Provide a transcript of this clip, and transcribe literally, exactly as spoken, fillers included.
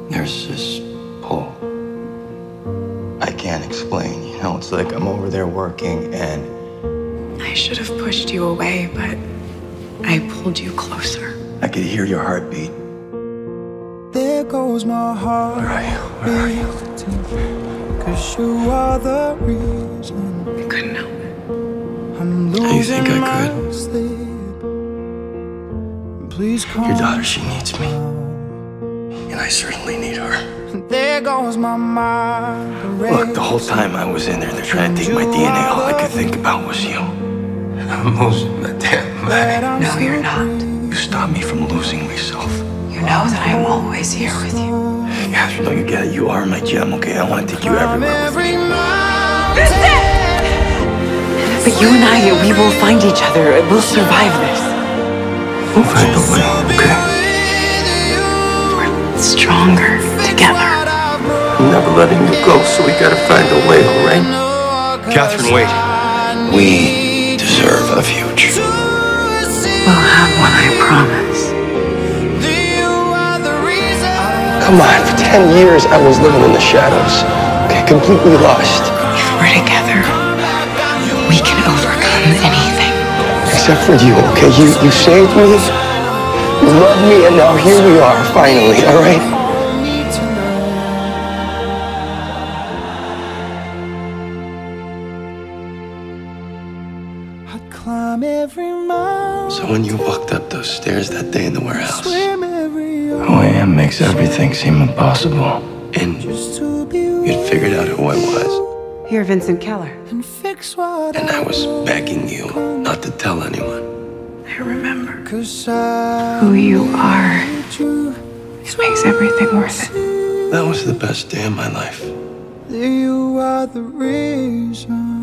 There's this pull. I can't explain, you know, it's like I'm over there working and... I should have pushed you away, but I pulled you closer. I could hear your heartbeat. There goes my heart. Where are you? Where are you? Cause you are the reason I couldn't help it. I'm How do you think I could? sleep. Please come. Your daughter, she needs me. And I certainly need her. There goes my mind. Look, the whole time I was in there, they're trying to take my D N A. All I could think about was you. I'm losing the damn money. No, you're not. You stopped me from losing myself. You know that I am always here with you. Catherine, don't you get it? You are my gem, okay? I want to take you everywhere with me. Vincent! But you and I, we will find each other. We'll survive this. We'll find a way, okay? We're stronger together. I'm never letting you go, so we gotta find a way, all right? Catherine, wait. We deserve a future. We'll have one, I promise. Come on, for ten years I was living in the shadows. Okay, completely lost. If we're together, we can overcome anything. Except for you, okay? You you saved me, you loved me, and now here we are, finally, all right? I'd climb every mountain. So when you walked up those stairs that day in the warehouse, Swim every who I am makes everything seem impossible. And just to be you'd figured out who I was. You're Vincent Keller. and fix what And I was begging you not to tell anyone. I remember Cause I who you are. you. It makes everything worth it. That was the best day of my life. You are the reason.